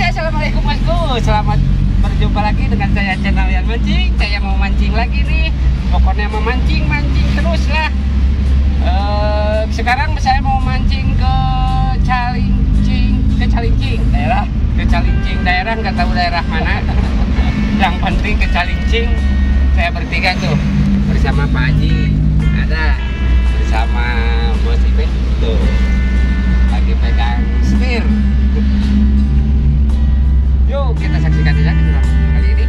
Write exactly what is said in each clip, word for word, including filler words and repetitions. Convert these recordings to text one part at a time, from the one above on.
Assalamualaikum bosku, selamat berjumpa lagi dengan saya channel Yan Mancing. Saya mau mancing lagi nih, pokoknya mau mancing mancing terus lah. Uh, sekarang saya mau mancing ke Calincing, ke Calincing daerah, ke Calincing daerah, nggak tahu daerah mana. Yang penting ke Calincing. Saya bertiga tuh bersama Pak Haji, ada bersama Bos Ipe tuh lagi pegang setir. Yuk kita saksikan saja keseruan kali ini.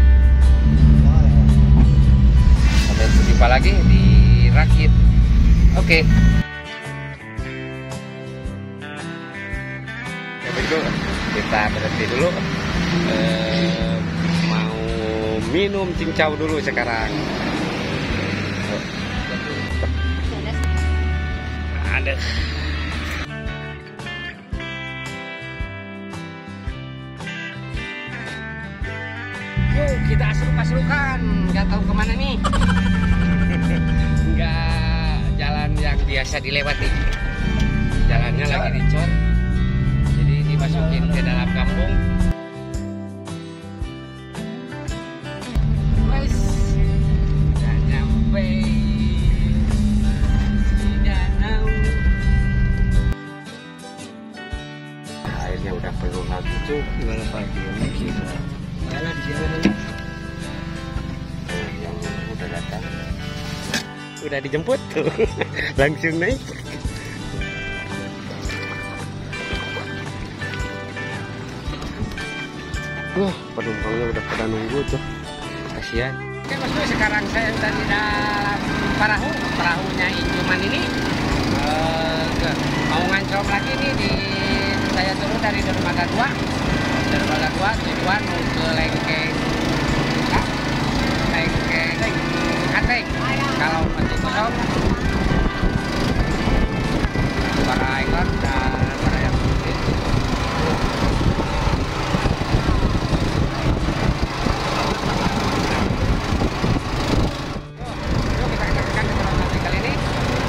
Sampai jumpa lagi di Rakit. Oke. Ya begitu, kita berhenti dulu. Eh, mau minum cincau dulu sekarang. Ada. Yuk kita asruk-asrukan, nggak tahu kemana nih. Nggak jalan yang biasa dilewati. Jalannya lagi dicor, jadi dimasukin ke dalam kampung. Guys, udah nyampe di danau. Airnya udah penuh lagi tuh. Gimana pagi ini kita? Jalan di sini. Oh, yang udah datang. Udah dijemput tuh. Langsung naik. Wah, penumpangnya udah pada nunggu tuh. Kasihan. Oke bosku, sekarang saya udah di dalam perahu. Perahunya Injuman ini. Uh, mau ngancom lagi nih di saya turun dari dermaga dua. Dermaga dua tujuan mau ke Lengkeng. Nah, Lengkeng Kateng. Kalau masih kosong para ekor dan para yang putih. Yuk kita saksikan keseruan kali ini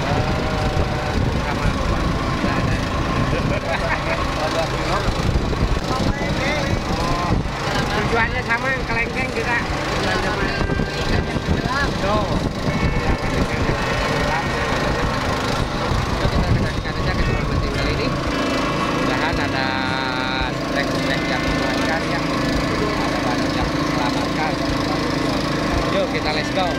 sama tujuannya sama ke Lengkeng kita. Tuh. Ada trek-trek yang menaikkan, yang ada banyak yang diselamatkan. Yuk kita let's go.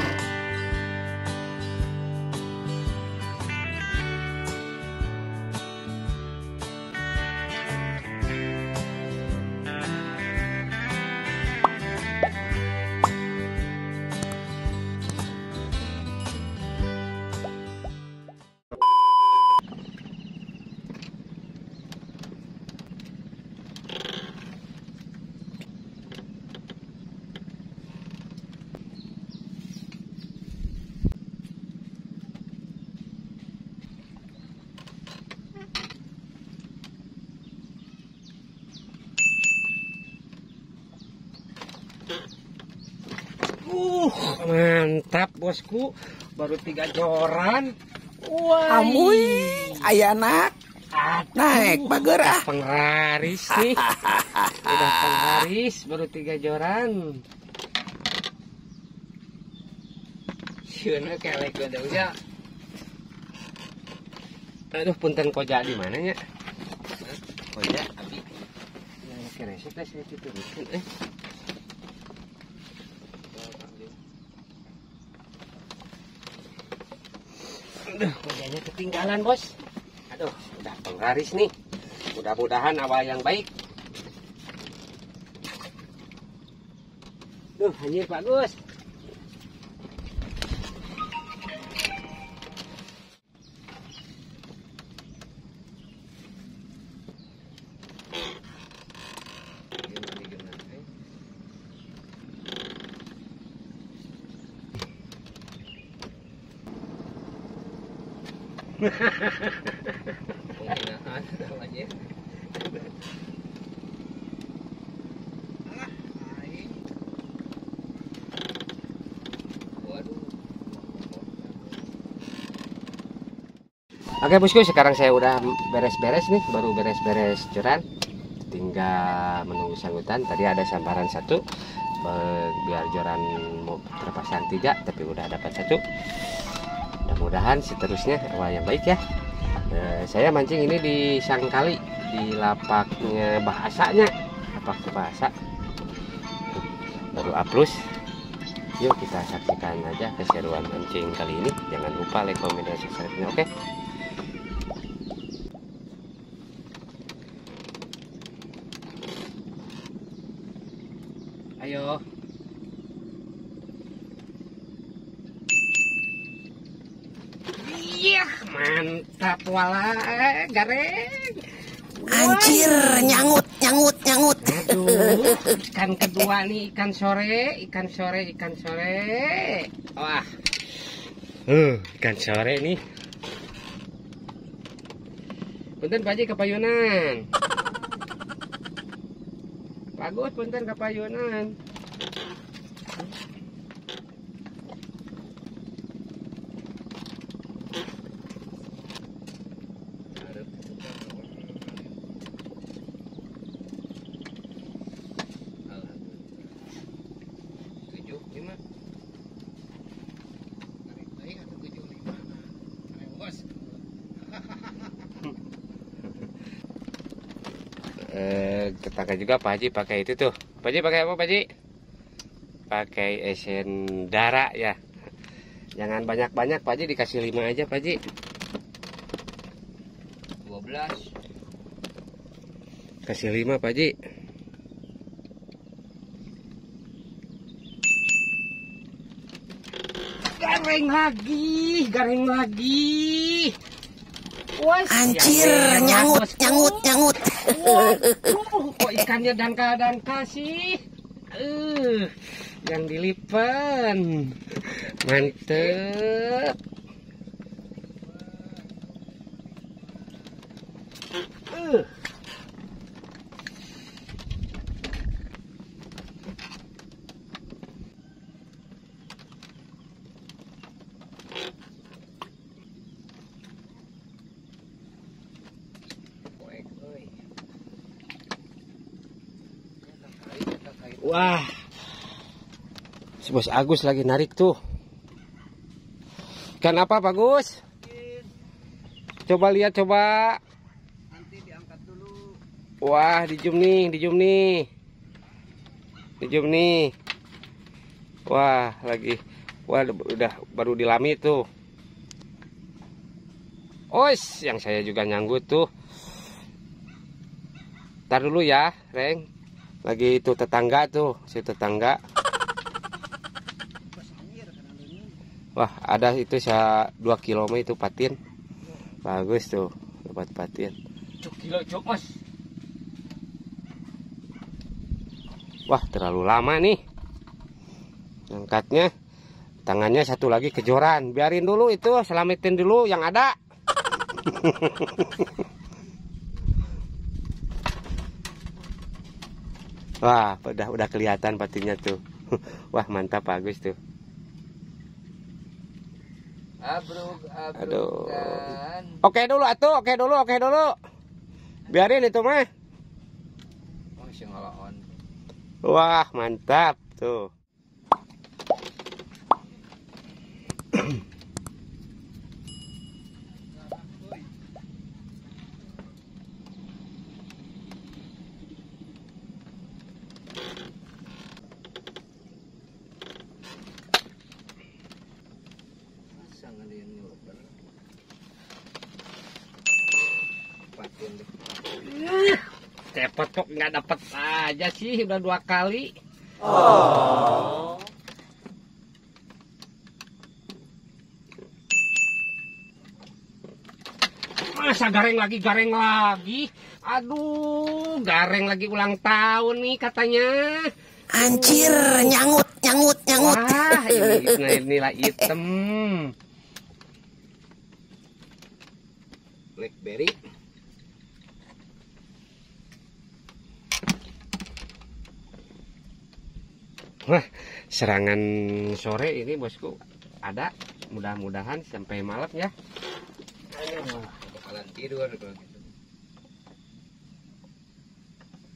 Uh, mantap bosku, baru tiga joran. Wah, amuy, ayanak naik pager ah. Penglaris nih, udah penglaris, baru tiga joran. Siapa kelek udah udah. Aduh, punten koja di mananya? Koja, abi. Nah, kira saya saya tuturin eh. Aduh, kojanya ketinggalan bos. Aduh, udah penglaris nih. Mudah-mudahan awal yang baik. Duh, anjir bagus. Penghinaan namanya. Oke bosku, sekarang saya udah beres-beres nih, baru beres-beres joran. tinggal menunggu sanggutan. Tadi ada sambaran satu, biar joran mau terpasang tiga, tapi udah dapat satu. Mudah-mudahan seterusnya wah yang baik ya. Nah, saya mancing ini di Sangkali, di lapaknya bahasanya, lapak bahasa. Baru upload. Yuk kita saksikan aja keseruan mancing kali ini. Jangan lupa like, comment, dan subscribe-nya, oke? Ayo. Iya, mantap wala, gareng. Anjir, nyangut, nyangut, nyangut. Aduh, ikan kedua nih, ikan sore, ikan sore, ikan sore. Wah, uh, ikan sore nih. Punten Pak Haji kapayunan. Bagus punten kapayunan. Eh, tetangga juga Pak Haji pakai itu tuh. Pak Haji pakai apa Pak Haji? Pakai esen darah ya. Jangan banyak-banyak Pak Haji, dikasih lima aja Pak Haji. dua belas. Kasih lima Pak Haji. Garing lagi, garing lagi. Anjir, ya, nyangut, bosku. nyangut, nyangut. Waduh, kok ikannya dangkal-dangkal sih? Uh, yang dilipan. Mantep. Uh. Wah, si Bos Agus lagi narik tuh. Ikan apa Pak Gus? Coba lihat, coba. Nanti diangkat dulu. Wah, dijum nih, dijum nih. Dijum nih. Wah, lagi. Wah, udah baru dilami tuh. Os, yang saya juga nyanggut tuh. Ntar dulu ya, Reng. Lagi itu tetangga tuh, si tetangga. Wah, ada itu saya dua kilo itu patin. Bagus tuh, dapat patin. Cuk kilo cuk mas. Wah, terlalu lama nih. Angkatnya, tangannya satu lagi kejoran. Biarin dulu itu, selamatin dulu yang ada. Wah, udah udah kelihatan patinnya tuh. Wah, mantap bagus tuh. Abruk, abruk. Aduh. Oke dulu atuh, oke dulu, oke dulu. Biarin itu mah. Oh, si ngalaon. Wah, mantap tuh. Cepet kok nggak dapat aja sih, udah dua kali. Oh. Masa gareng lagi, gareng lagi. Aduh, gareng lagi ulang tahun nih katanya. Anjir, nyangut, nyangut, nyangut. Wah, ini nilai item. Blackberry. Wah, serangan sore ini bosku ada. Mudah-mudahan sampai malam ya. Ayo, bakalan tidur kalau gitu.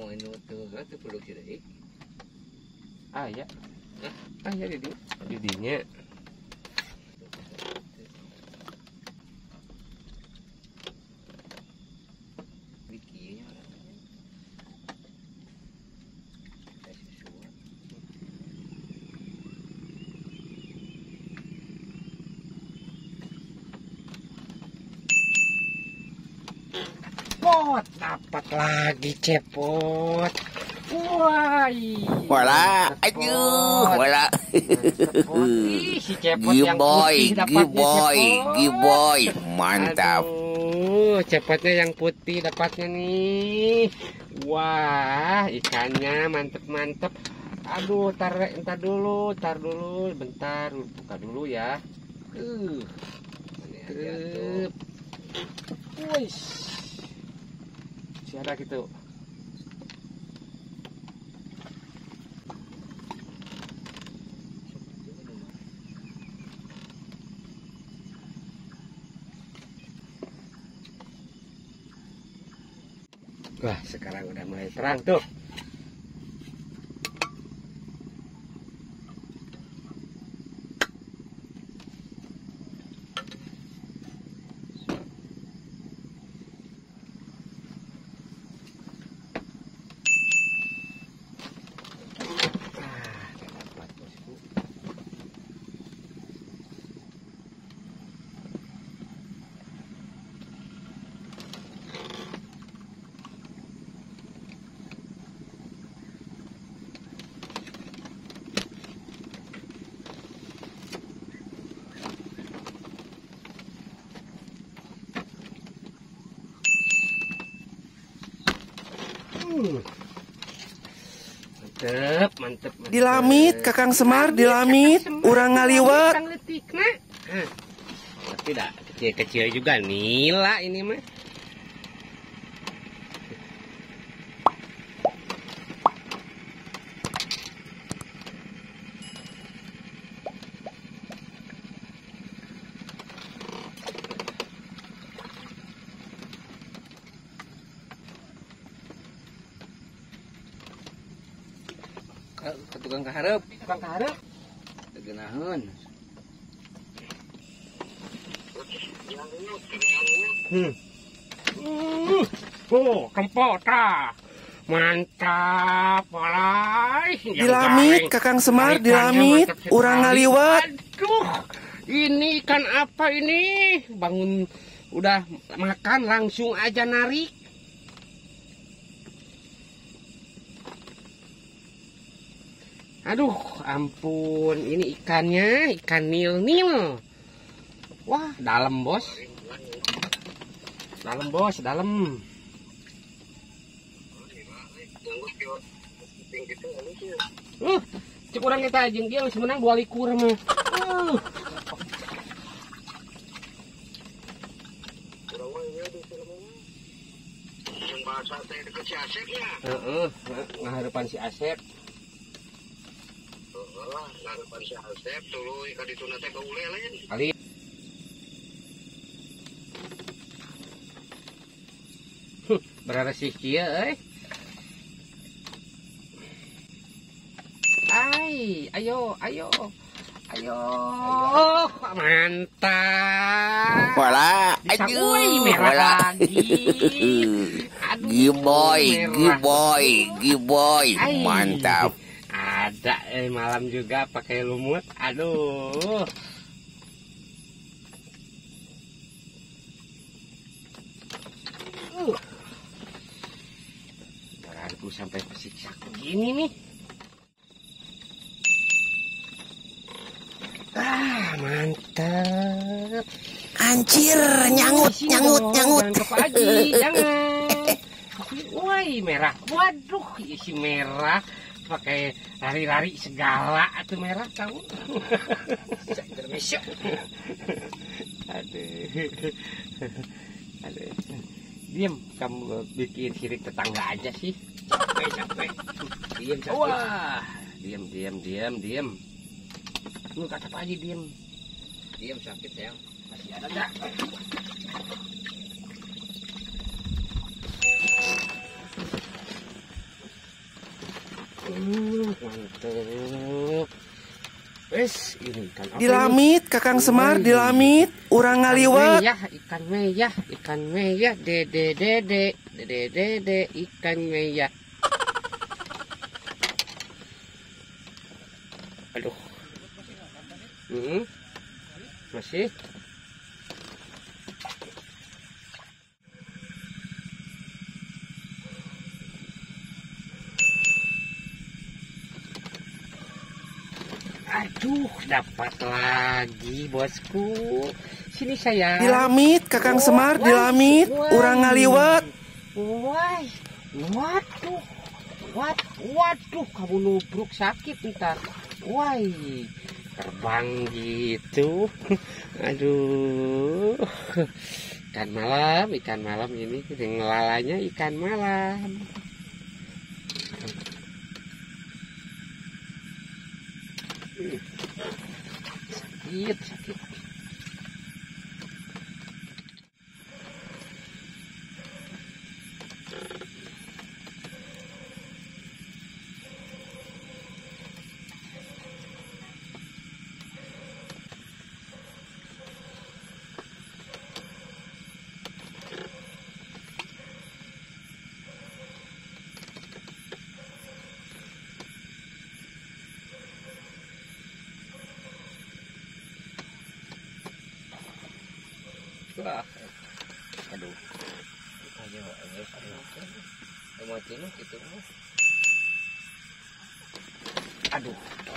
mau inu tuh tuh produksi deui. Ah ya. Ah ya di di dinya. Bikinnya Cepot, dapat lagi cepot. Wah, Wala, aduh, wala. cepot. Ih, si cepot yang Giboy, putih dapatnya giboy, cepot. giboy, mantap. Aduh, cepotnya yang putih dapatnya nih. Wah, ikannya mantep-mantep. Aduh, tar, entar dulu, tar dulu, bentar, buka dulu ya. Uh, uh. Wih, si ada gitu. Wah, sekarang udah mulai terang tuh. Mantep, mantep, mantep. Dilamit, Kakang Semar, dilamit, urang ngaliwat. Urang letik, nah. Nah. Tapi tidak kecil-kecil juga nila ini mah. ke tukang kaharep, Tukang kaharep. tegenaheun. Hmm. Hmm. Oh, kempota. Mantap, walai. Dilamit, Kakang Semar, dilamit, urang ngaliwat. Aduh, ini ikan apa ini? Bangun udah makan langsung aja narik. Aduh, ampun, ini ikannya ikan nil-nil. Wah, dalam bos. Dalam bos, dalam. Uh, cek orang kita jeung dia geus menang dua likur mah. Uh. Heeh, ngaharepan si Asep. Ngarepan si Asep tuluy ka dituna teh gaule lain. Kali. Huh, beraresih kieu euy. Ai, ayo, ayo. Ayo. Mantap. Wala, Disangui aduh, merah wala. lagi. Aduh, Giboy, merah. giboy, giboy, Ai. mantap. Ada eh malam juga pakai lumut. Aduh. Uh. Beranku sampai kesiksa begini nih. Ah, mantap. Anjir, nyangut, Sini nyangut, dong, nyangut. Jangan ke pagi, jangan. Woi, merah. Waduh, isi merah. Pakai lari-lari segala tuh merah kamu. Aduh. Aduh. Diam, kamu bikin sirik tetangga aja sih. Capek, capek. Diam, capek. Wah, diam, diam, diam, diam. Lu kata apa aja diam. Diam sakit ya. Masih ada enggak? Hmm, mantep. Wes, ini ikan apa Dilamit Kakang Semar, Wih. dilamit urang ngaliwat. Meyah, ikan meyah, ikan meyah, dede dede, dede dede, ikan meyah. Aduh. Hmm. Masih. Aduh, dapat lagi bosku. Sini saya. Dilamit Kakang Semar, dilamit urang ngaliwat. Wah, waduh, wat, waduh, kamu nubruk sakit ntar. Wah, terbang gitu. Aduh, ikan malam, ikan malam ini ngelalanya ikan malam. Sakit, sakit. Wah, aduh, aja aja sama cino gitu. Aduh,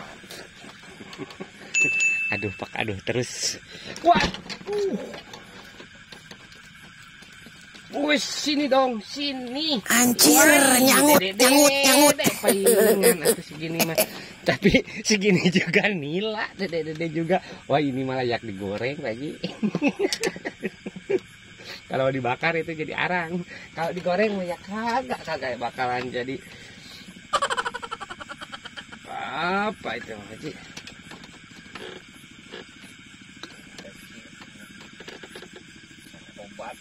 aduh pak, aduh terus. Wah, wih sini dong, sini. Anjir, Wah, nyangut, dede, nyangut, nyangut. dede, palingan aku segini mah. Tapi segini juga nila, dede-dede juga. Wah ini malah layak digoreng lagi. Kalau dibakar itu jadi arang. Kalau digoreng ya kagak kagak bakalan jadi apa itu Haji? Obat.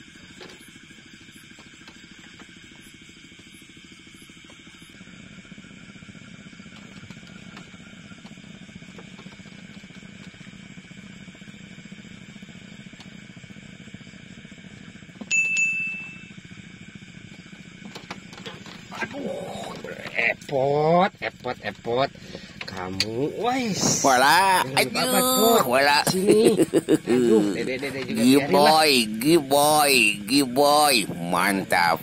Aduh, epot, epot, epot. Kamu, wais. Wala, Jangan lupa, Put. wala. Sini. Aduh, dede, dede juga biarin lah. Giboy, giboy, giboy, mantap.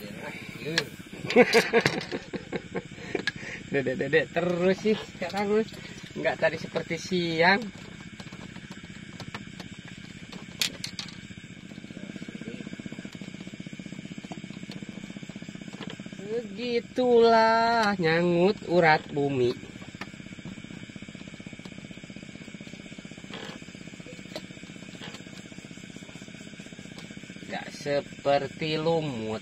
Dede, dede terus sih sekarang. Enggak tadi seperti siang. Begitulah nyangut urat bumi. Gak seperti lumut.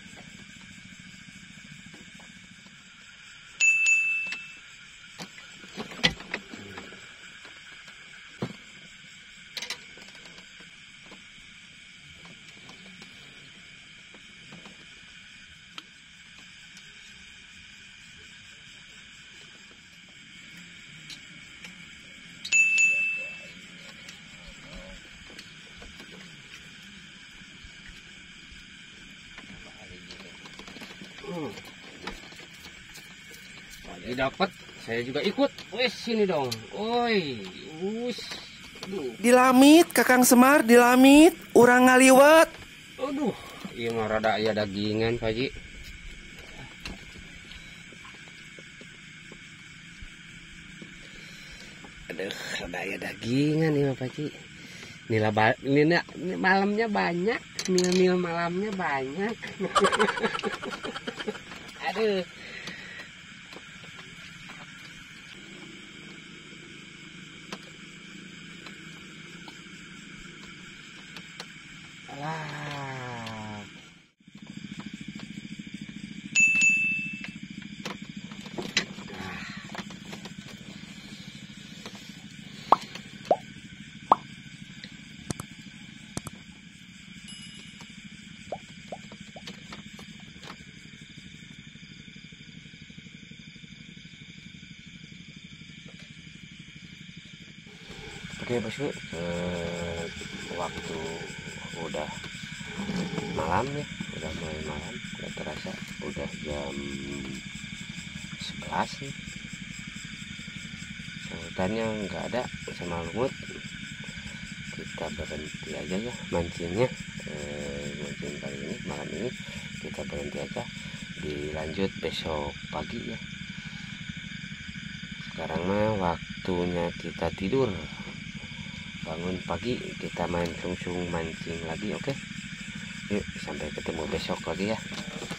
Hmm. Lagi dapat, saya juga ikut. Wes sini dong. Oi, us. Aduh. Dilamit Kakang Semar, dilamit urang ngaliwat. Aduh, iya mah rada aya dagingan, Pak Ji. Aduh, rada aya dagingan nih, Pak Ji. Nila ba nila, malamnya banyak, mil-mil malamnya banyak. Aduh. Alah. Oke bosku, eh, waktu udah malam ya, udah mulai malam, udah terasa udah jam sebelas nih. Sautannya nggak ada sama lumut, kita berhenti aja ya mancingnya. Eh, mancing kali ini malam ini kita berhenti aja, dilanjut besok pagi ya. Sekarang mah waktunya kita tidur, bangun pagi kita main sungsung mancing lagi. Oke, yuk sampai ketemu besok lagi ya.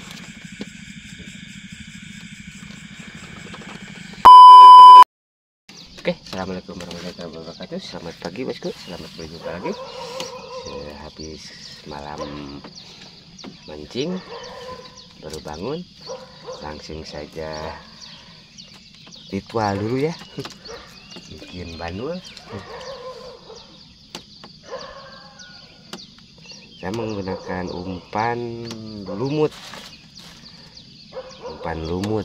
Oke, assalamualaikum warahmatullahi wabarakatuh. Selamat pagi bosku, selamat berjumpa lagi. Sehabis malam mancing baru bangun, langsung saja ritual dulu ya, bikin bandul. Saya menggunakan umpan lumut, umpan lumut.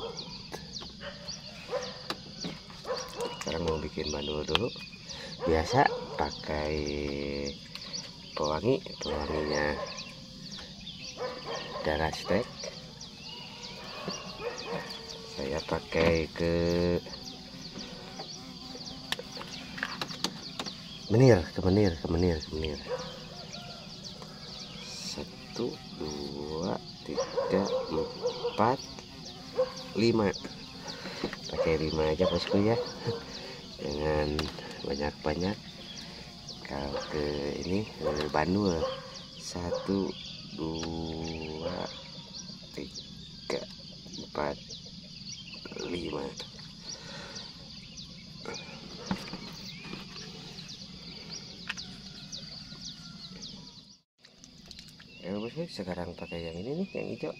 Sekarang mau bikin bandul dulu. Biasa pakai pewangi, pewanginya darah stek. Saya pakai ke menir, ke menir, ke menir, ke menir. Satu, dua, tiga, empat, lima. Pakai lima aja bosku ya, jangan banyak-banyak. Kalau ke ini bandul, satu, dua, tiga, empat, lima. Ya bosku, sekarang pakai yang ini nih, yang hijau,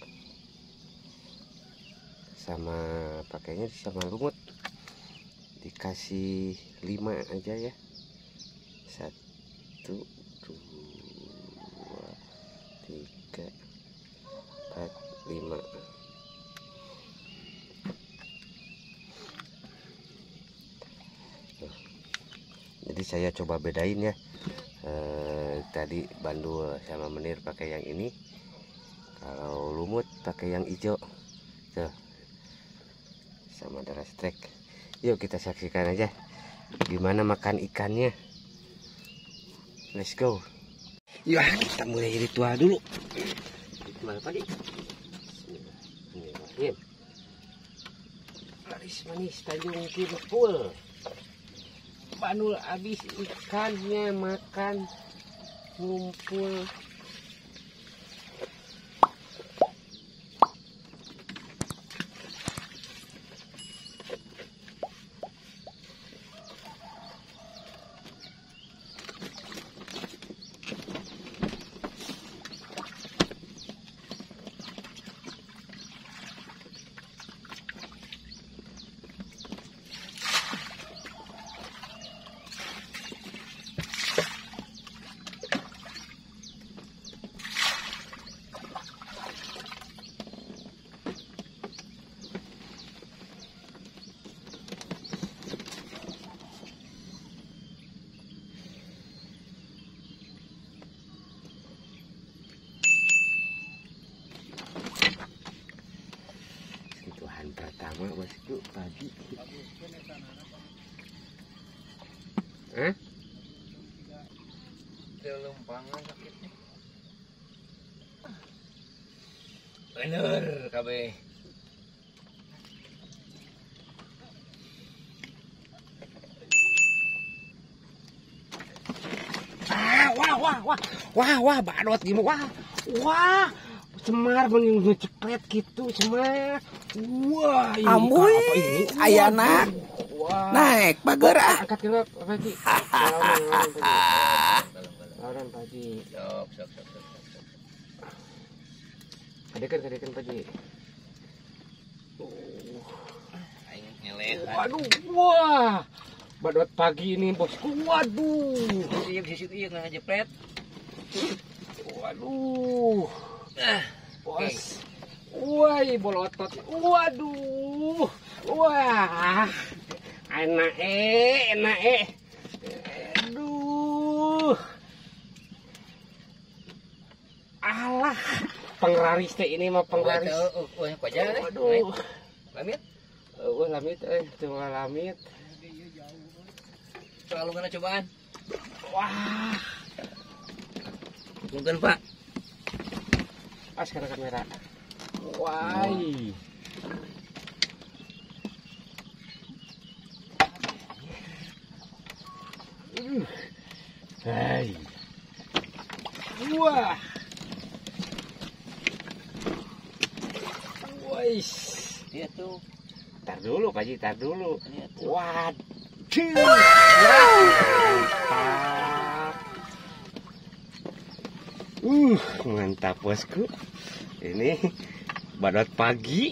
sama pakainya sama lumut, dikasih lima aja ya. Satu, dua, tiga, empat, lima. Jadi saya coba bedain ya, eh, tadi bandul sama menir pakai yang ini, kalau lumut pakai yang hijau tuh, sama darah strek. Yuk kita saksikan aja gimana makan ikannya. Let's go. Yuk kita mulai ritual dulu. Ritual apa nih? Bismillahirrahmanirrahim. Laris manis Tanjung Kimpul. Bandul habis, ikannya makan ngumpul. Pertama bosku pagi. Hah? Telumpangan sakitnya. Bener kabeh. Ah, wah wah wah. Wah wah badot gimana? Wah. Wah. Semar mending cepet gitu, Semar. Wah, ini Ambuy, apa ini? ayana. Wah. Naik bagerak. Angkat kira Pak Ji. Lawan Pak Ji. Sok sok sok sok. Kadekan kadekan Pak Ji. Aing nyelet. Waduh, wah. Badot pagi ini, Bosku. Waduh. Siap sisit ieu na jepret. Waduh. Ah, Bos. Wah, bolotot. Waduh. Wah. Enak eh, enak eh. Aduh. Wah, penglaris teh ini mah penglaris. Oh, oh, yang aja deh. Aduh. Lamit. Oh, lamit eh, tuh lamit. Selalu kena cobaan. Wah. Mungkin Pak. Pas ke kamera. Wai. Uh. Hai. Wah. Wais. Dia tuh. Tar dulu, Pak Ji, tar dulu. Dia tuh. Waduh. Wow. Mantap. Uh, mantap bosku. Ini badut pagi.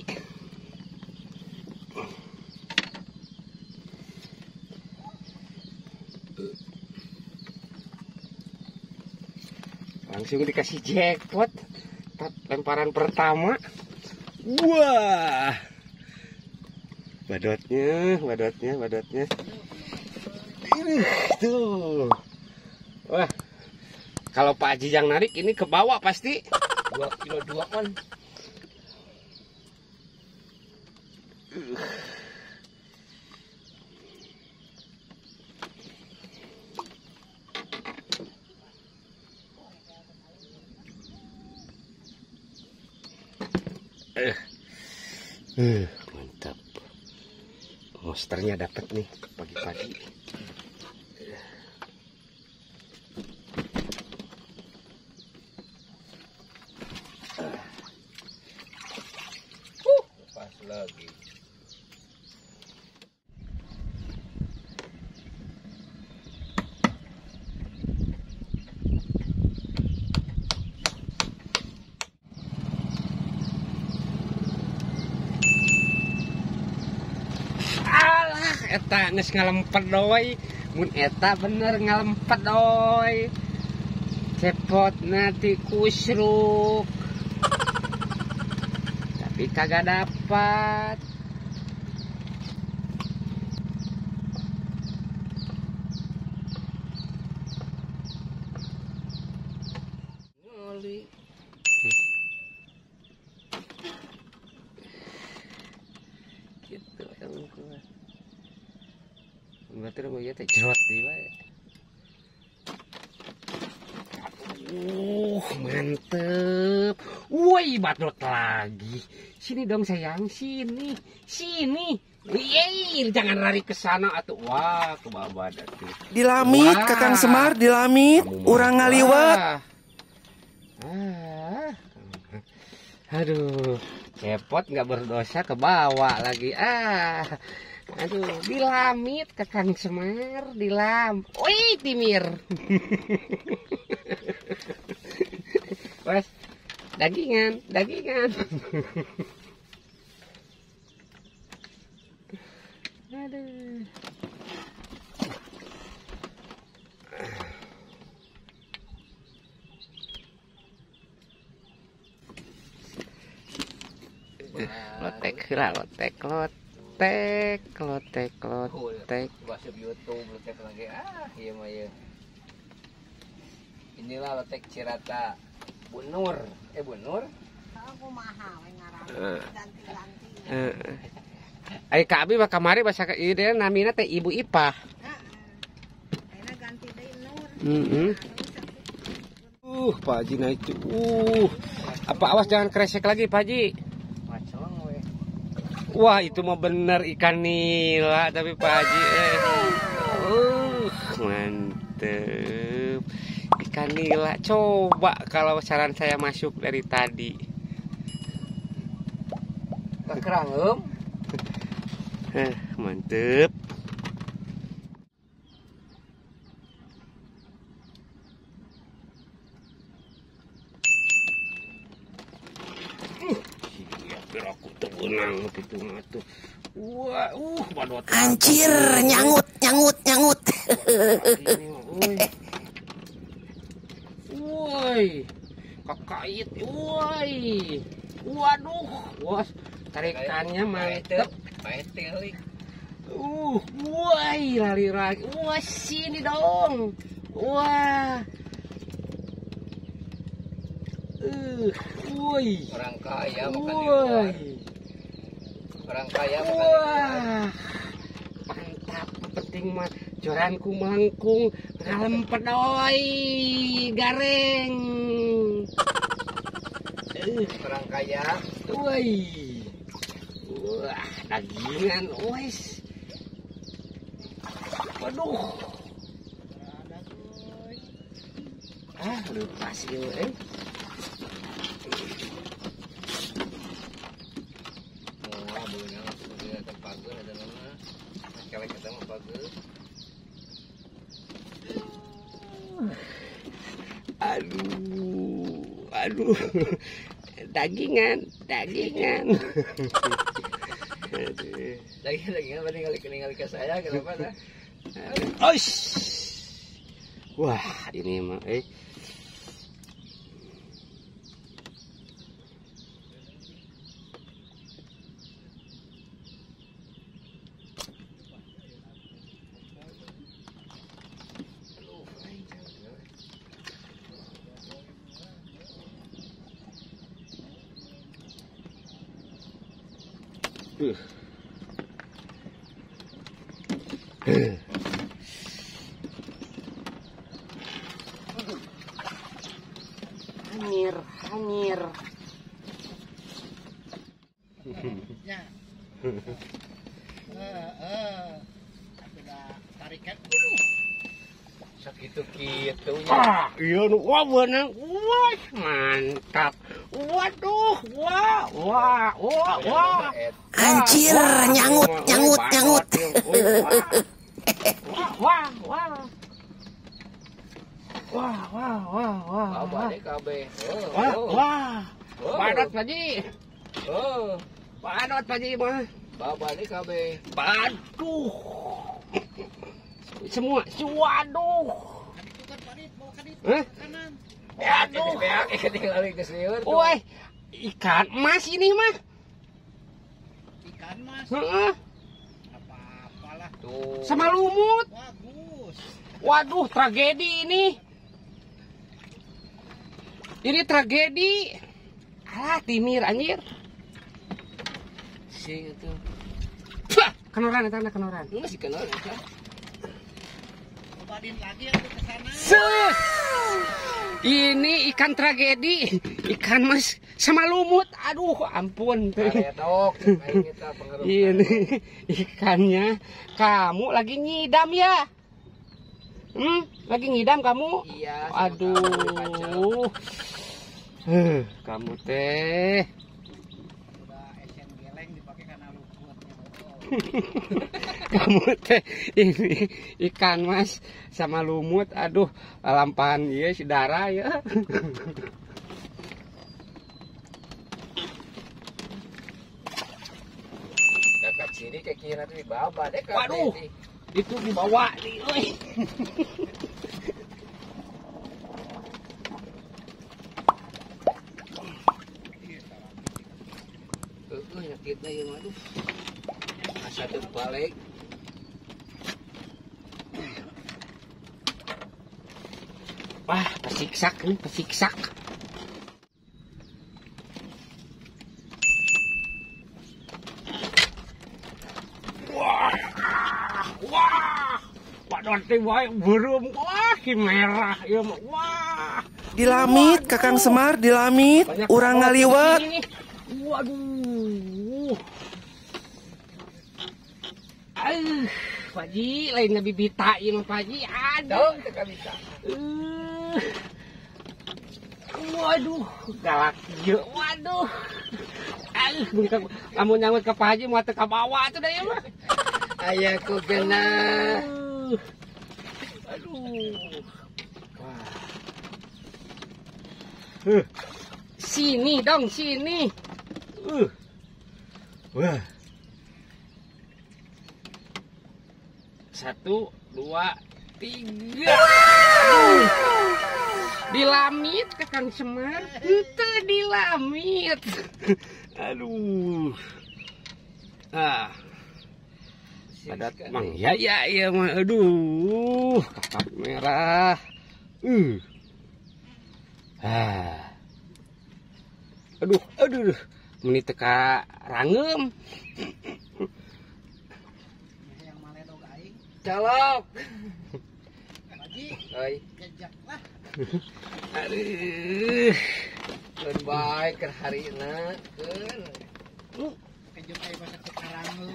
Langsung dikasih jackpot. Lemparan pertama. Wah. Badutnya, badutnya, badutnya. Ini tuh. Wah. Kalau Pak Haji yang narik ini ke bawah pasti dua kilo dua kan. Uh, uh, mantap. Monsternya dapat nih pagi-pagi. Pas lagi. Eta nes ngalempet doi, mun eta bener ngalempet doi. Cepot nanti kusruk, tapi kagak dapat. Ngoli. Gitu yang gua. Berarti mau ya teh jerot di wae. Uh, mantep. Woi, badut lagi. Sini dong sayang, sini. Sini. Yeay, jangan lari ke sana atuh. Wah, ke bawah atuh. Dilamit Wah. Kakang Semar, dilamit. Kamu Urang mah. ngaliwat. Ah. Aduh, cepot nggak berdosa ke bawah lagi. Ah. Aduh, dilamit Kakang Semar, dilam. Wih, timir. Mas, dagingan, dagingan. Aduh. Lotek lah, lotek, lotek, lotek, lotek. Masuk YouTube letek lagi. Ah, iya mah ya. Inilah letek Cirata. Bu Nur. Eh Bu Nur. Aku mahal ngarang Eh. ganti-ganti. Eh, Ai Kabi mah kamari bahasa ide namina teh Ibu Ipah. Ayeuna ganti deui Nur. Heeh. Uh, Pak Haji naik tuh. Uh. Apa awas jangan kresek lagi, Pak Haji. Macong we. Wah, itu mah bener ikan nila tapi Pak Haji eh. Uh, mantep. Ikan nila. Coba kalau saran saya masuk dari tadi. Kekerangem. Eh, mantep. Biar aku tebenang gitu tuh. Wah, uh, badut. Anjir, nyangut, nyangut, nyangut. Woi, kakait, woi, waduh, bos, tarikannya mantep. Pahit telik. Uh, woi, lari lagi, wah sini dong, wah, Uh, woi. Orang kaya makan di luar. Orang kaya makan di luar. Wah. Mantap, penting mah joranku melengkung ngalem pedoy gareng. Uh, Orang kaya. woi. Wah, dagingan, wes. Waduh. Ah, lupa sih, eh. Wah, beunang sudah tempat gue ada nama. Kalau kita mau bagus. Aduh, aduh. Dagingan, dagingan. Aduh. Lagi lagi apa tinggal tinggal ke saya kenapa dah? Oish. Wah, ini mah eh. Uh. Uh. Hanyir, hanyir. Ya. Eh, eh. Sudah tarikan. Sakitu kitu nya. Ah, iya nu wah beunang. Wah, mantap. Waduh, wah, wah, wah, wah. Anjir, nyangut, nyangut, nyangut. Wah, wah, wah. Wah, wah, wah, wah. Apa deh kabeh. Wah, Oh. wah. Oh. Padot Pak Ji. Oh. Padot Pak Ji mah. Baba deh kabeh. Aduh. Semua, waduh. Hah? Aduh. Beak ketinggalan ke seueur. Woi, ikan emas ini mah. Ikan mas. Heeh. Apa-apalah. Tuh. Sama lumut. Bagus. Waduh, tragedi ini. Ini tragedi. Alah, timir anjir. Sing itu. Pah, kenoran eta kenoran. Masih kenal kan? Cobain lagi aku ke sana. Sus. Ini ikan tragedi, ikan mas sama lumut. Aduh, ampun. Karetok, kayak kita pengaruh. Ini ikannya kamu lagi ngidam ya? Hmm, lagi ngidam kamu? Iya. sama Aduh. Huh, kamu teh. Udah esen geleng dipakai karena luputnya. Kamu teh ini ikan mas sama lumut. Aduh, lampahan ieu si Dara ya. Dekat sini kayak kira tuh di bawah deh kabeh. Waduh. Itu dibawa nih, euy. Heeh, nyakitna ieu mah aduh. Asa teu balik. Wah, pasiksak nih, pasiksak. Wah, wah, padahal teh wae beureum, wah, ki merah ieu mah. Wah. Dilamit, Kakang Semar, dilamit. Banyak Urang banget ngaliwat. ini. Waduh. Aduh, Pak Ji, lain bibita ieu mah Pak Ji. Aduh. Dong teu bisa. Uh, waduh, galak ieu. Waduh. Aduh, bungkak kamu nyangkut ke Pak Haji mau teu ka bawah atuh da ieu mah. Aya ku genah. Aduh. Aduh. Wah. Uh. Sini dong, sini. Uh. Wah. Satu, dua, tiga. Aduh. Dilamit Kakang Semar. Ente dilamit. Aduh. Ah. Padat mang ya ya ya mah. Aduh, kakap merah. Uh. Ah. Aduh, aduh, menit teka rangem. Yang mana dong aing? Colok. Haji, Oi. jejak lah. Aduh. Keun baik keur harina, keun. Kejut aing masa sekarang.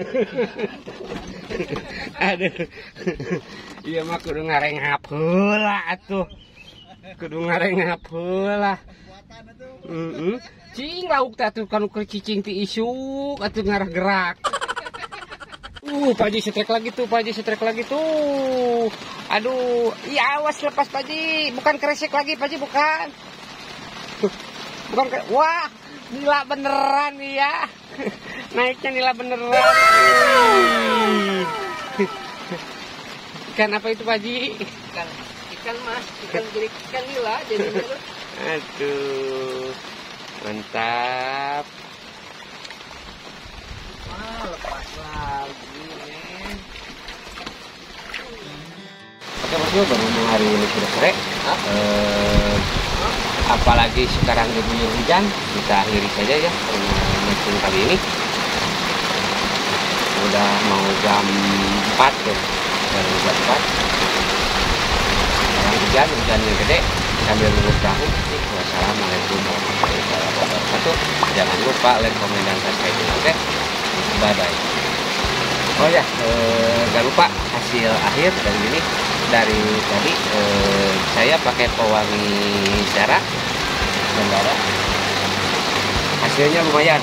Aduh. Iya mah kudu ngarengap heula atuh. Kudu ngarengap heula. Kekuatan itu. Heeh. Cing lauk teh atuh kanu keur cicing ti isuk atuh ngarah gerak. Uh, Pak Haji setrek lagi tuh, Pak Haji setrek lagi tuh. Aduh, iya awas lepas Pak Haji. Bukan kresek lagi Pak Haji, bukan. Bukan ke... Wah, nila beneran nih ya. Naiknya nila beneran. Ikan apa itu Pak Haji? Ikan, ikan mas, ikan gelik, ikan nila jadinya. Aduh, mantap. Ah, lepas lagi men. Oke bosku, berhubung hari ini sudah sore, eh, apalagi sekarang diguyur hujan, kita akhiri saja ya mancing kali ini. Udah mau jam empat tuh, baru jam empat. Sekarang hujan, hujannya gede, sambil nunggu perahu. Wassalamualaikum warahmatullahi wabarakatuh. Jangan lupa like, komen, dan subscribe. Oke, bye bye. Oh ya, eh, gak lupa hasil akhir dari ini. Dari tadi eh, saya pakai pewangi Zara dan Dara. Hasilnya lumayan.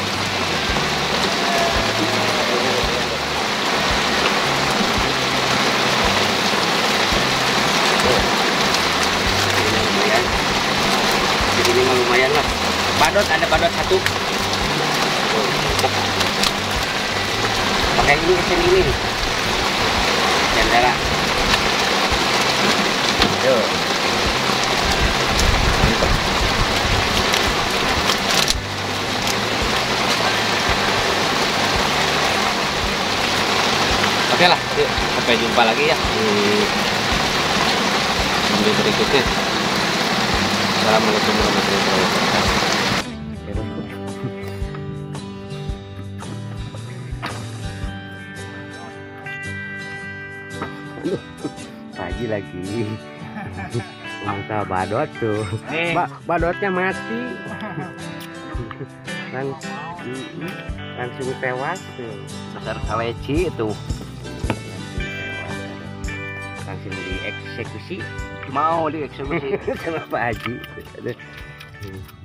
Ini lumayan. Ini mah lumayan lah. Badot ada badot satu. Pakai ini mesin ini. Dan Dara. Tuh. Mantap. Oke lah, yuk, sampai jumpa lagi ya di video berikutnya. Assalamualaikum warahmatullahi wabarakatuh. Pagi lagi. Mangkal badot tuh. Ba badotnya mati. Lang langsung tewas tuh. Dasar kaleci itu. Langsung dieksekusi Mau dieksekusi sama Pak Haji.